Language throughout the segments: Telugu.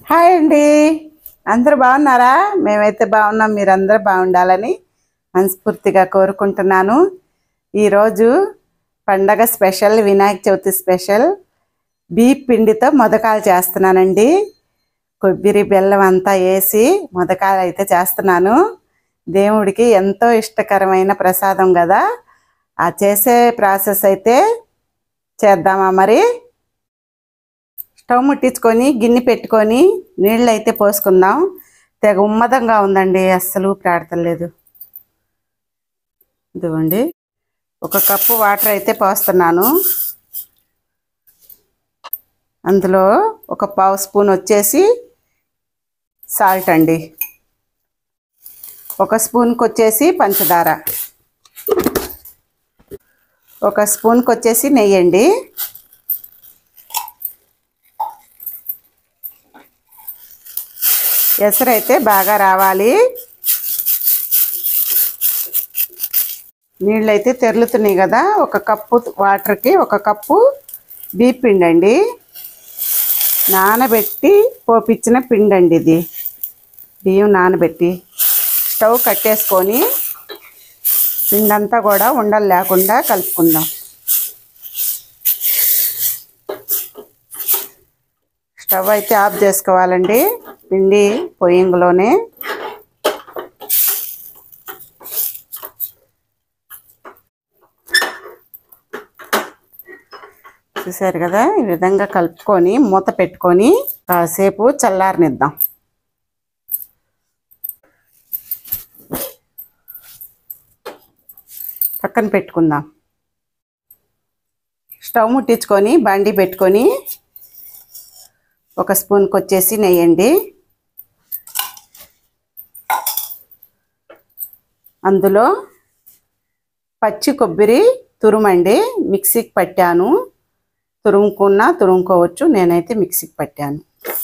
హాయ్ అండి. అందరూ బాగున్నారా? మేమైతే బాగున్నాం. మీరందరూ బాగుండాలని మనస్ఫూర్తిగా కోరుకుంటున్నాను. ఈరోజు పండగ స్పెషల్, వినాయక చవితి స్పెషల్ బీప్ పిండితో మొదకాలు చేస్తున్నానండి. కొబ్బరి బెల్లం అంతా వేసి మొదకాలు అయితే చేస్తున్నాను. దేవుడికి ఎంతో ఇష్టకరమైన ప్రసాదం కదా. ఆ చేసే ప్రాసెస్ అయితే చేద్దామా మరి? స్టవ్ ముట్టించుకొని గిన్నె పెట్టుకొని నీళ్ళు అయితే పోసుకుందాం. తెగ ఉమ్మదంగా ఉందండి, అస్సలు ప్రాడతలేదు. ఇదిగోండి, 1 కప్పు వాటర్ అయితే పోస్తున్నాను. అందులో 1/2 స్పూన్ వచ్చేసి సాల్ట్ అండి, 1 స్పూన్కి వచ్చేసి పంచదార, 1 స్పూన్కి వచ్చేసి నెయ్యి అండి. ఎసరైతే బాగా రావాలి. నీళ్ళు అయితే తెరులుతున్నాయి కదా. 1 కప్పు వాటర్కి 1 కప్పు బీప్ పిండి అండి. నానబెట్టి పోపిచ్చిన పిండి అండి ఇది. బియ్యం నానబెట్టి స్టవ్ కట్టేసుకొని పిండి అంతా కూడా ఉండలు లేకుండా కలుపుకుందాం. స్టవ్ అయితే ఆఫ్ చేసుకోవాలండి, పిండి పొయ్యింగ్లోనే. చూసారు కదా, ఈ విధంగా కలుపుకొని మూత పెట్టుకొని కాసేపు చల్లారనిద్దాం. పక్కన పెట్టుకుందాం. స్టవ్ ముట్టించుకొని బండి పెట్టుకొని 1 స్పూన్కి వచ్చేసి నెయ్యి అండి. అందులో పచ్చి కొబ్బరి తురుమండి, మిక్సీకి పట్టాను. తురుముకోవచ్చు, నేనైతే మిక్సీకి పట్టాను.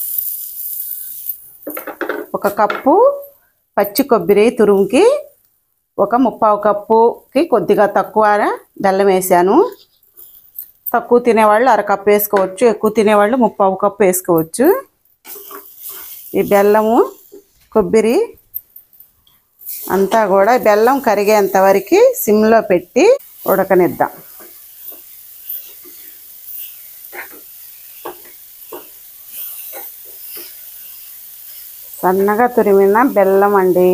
1 కప్పు పచ్చి కొబ్బరి తురుముకి 1/3 కప్పుకి కొద్దిగా తక్కువ బెల్లం వేసాను. తక్కువ తినేవాళ్ళు 1/2 కప్పు వేసుకోవచ్చు, ఎక్కువ తినేవాళ్ళు 3/4 కప్పు వేసుకోవచ్చు. ఈ బెల్లము కొబ్బరి అంతా కూడా బెల్లం కరిగేంత వరకు సిమ్లో పెట్టి ఉడకనిద్దాం. సన్నగా తురిమిన బెల్లం అండి,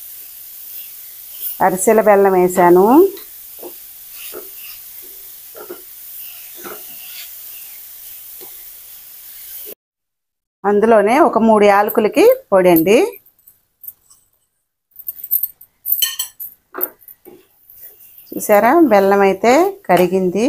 అరిసెల బెల్లం వేసాను. అందులోనే 3 యాలకులకి పొడి అండి. చూసారా, బెల్లం అయితే కరిగింది.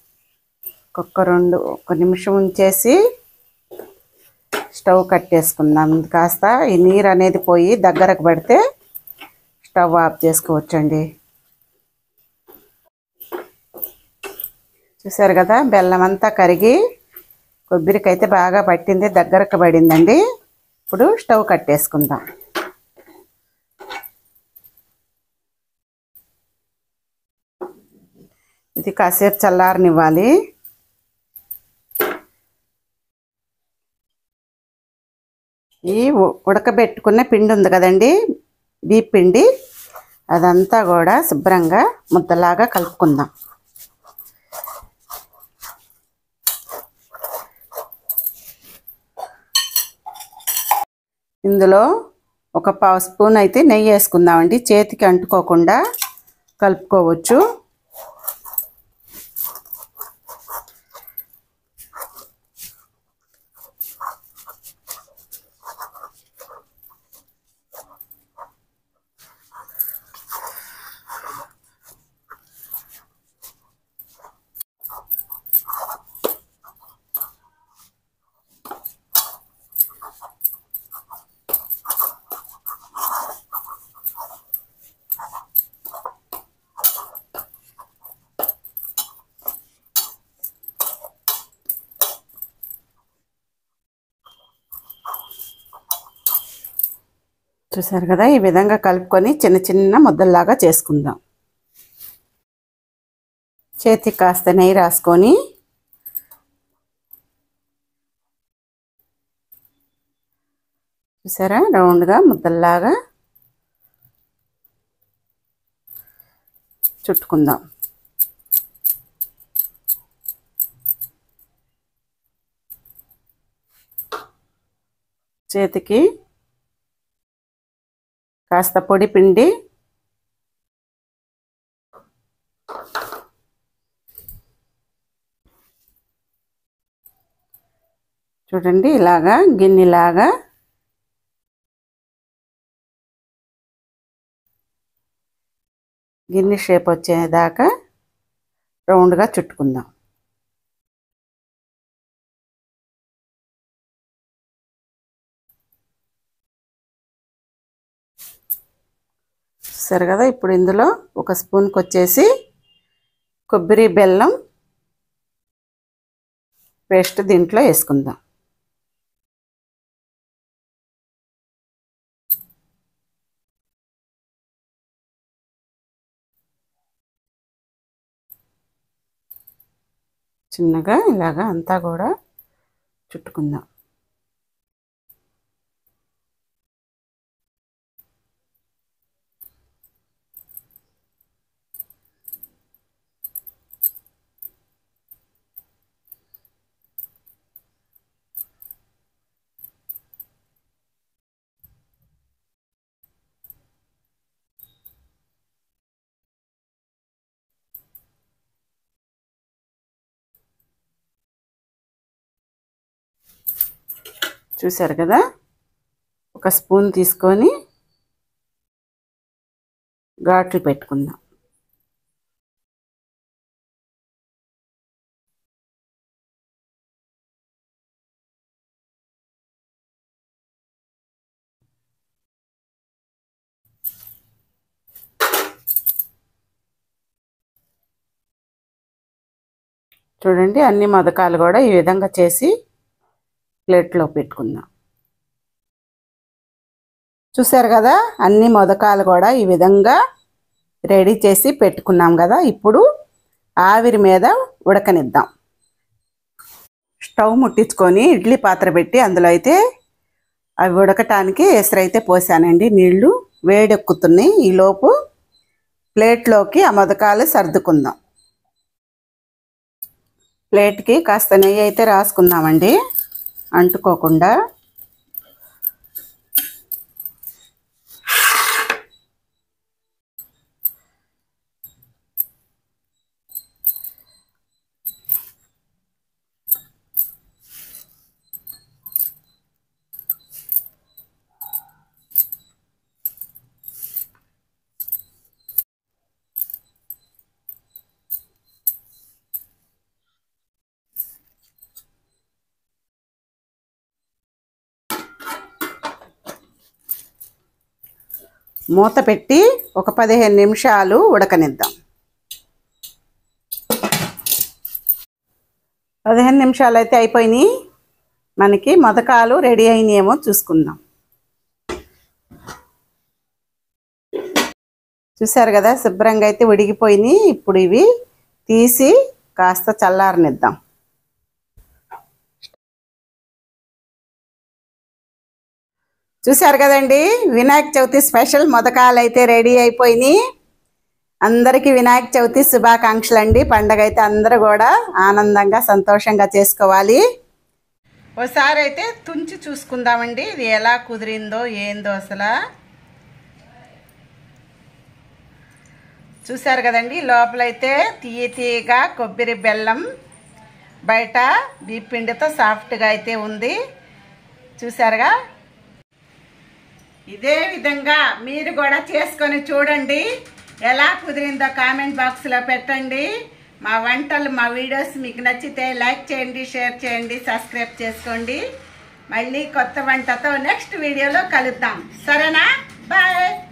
1 నిమిషం ఉంచేసి స్టవ్ కట్టేసుకుందాం. కాస్త ఈ నీరు అనేది పోయి దగ్గరకు పడితే స్టవ్ ఆఫ్ చేసుకోవచ్చండి. చూసారు కదా, బెల్లం అంతా కరిగి కొబ్బరికి అయితే బాగా పట్టింది, దగ్గరకు పడిందండి. ఇప్పుడు స్టవ్ కట్టేసుకుందాం. ఇది కాసేపు చల్లారనివ్వాలి. ఈ ఉడకబెట్టుకున్న పిండి ఉంది కదండి, బీప్ పిండి, అదంతా కూడా శుభ్రంగా ముద్దలాగా కలుపుకుందాం. ఇందులో 1/4 స్పూన్ అయితే నెయ్యి వేసుకుందామండి. చేతికి అంటుకోకుండా కలుపుకోవచ్చు. చూసారు కదా, ఈ విధంగా కలుపుకొని చిన్న చిన్న ముద్దల్లాగా చేసుకుందాం. చేతికి కాస్త నెయ్యి రాసుకొని చూసారా, రౌండ్గా ముద్దల్లాగా చుట్టుకుందాం. చేతికి కాస్త పొడి పిండి చూడండి, ఇలాగా గిన్నెలాగా గిన్నె షేప్ వచ్చేదాకా రౌండ్గా చుట్టుకుందాం. సరే కదా, ఇప్పుడు ఇందులో ఒక స్పూన్కి వచ్చేసి కొబ్బరి బెల్లం పేస్ట్ దీంట్లో వేసుకుందాం. చిన్నగా ఇలాగా అంతా కూడా చుట్టుకుందాం. చూసారు కదా, ఒక స్పూన్ తీసుకొని ఘాట్లు పెట్టుకుందాం. చూడండి, అన్ని మొదకాలు కూడా ఈ విధంగా చేసి ప్లేట్లో పెట్టుకుందాం. చూసారు కదా, అన్ని మొదకాలు కూడా ఈ విధంగా రెడీ చేసి పెట్టుకున్నాం కదా. ఇప్పుడు ఆవిరి మీద ఉడకనిద్దాం. స్టవ్ ముట్టించుకొని ఇడ్లీ పాత్ర పెట్టి అందులో అయితే అవి ఉడకటానికి ఎసరైతే పోసానండి. నీళ్లు వేడెక్కుతున్నాయి. ఈలోపు ప్లేట్లోకి ఆ మొదకాలు సర్దుకుందాం. ప్లేట్కి కాస్త నెయ్యి అయితే రాసుకుందామండి, అంటుకోకుండా. మూత పెట్టి ఒక 15 నిమిషాలు ఉడకనిద్దాం. 15 నిమిషాలు అయితే అయిపోయినాయి. మనకి మొదకాలు రెడీ అయినాయేమో చూసుకుందాం. చూసారు కదా, శుభ్రంగా అయితే ఉడికిపోయినాయి. ఇప్పుడు ఇవి తీసి కాస్త చల్లారనిద్దాం. చూసారు కదండి, వినాయక చవితి స్పెషల్ మొదకాలు అయితే రెడీ అయిపోయినాయి. అందరికీ వినాయక చవితి శుభాకాంక్షలు అండి. పండగ అయితే అందరూ కూడా ఆనందంగా సంతోషంగా చేసుకోవాలి. ఒకసారి అయితే తుంచి చూసుకుందామండి, ఇది ఎలా కుదిరిందో ఏందో అసలు. చూసారు కదండి, లోపలైతే తీయగా కొబ్బరి బెల్లం, బయట బియ్యపిండితో సాఫ్ట్గా అయితే ఉంది. చూసారుగా, ఇదే విధంగా మీరు కూడా చేసుకొని చూడండి. ఎలా కుదిరిందో కామెంట్ బాక్స్లో పెట్టండి. మా వంటలు, మా వీడియోస్ మీకు నచ్చితే లైక్ చేయండి, షేర్ చేయండి, సబ్స్క్రైబ్ చేసుకోండి. మళ్ళీ కొత్త వంటతో నెక్స్ట్ వీడియోలో కలుద్దాం. సరేనా? బాయ్.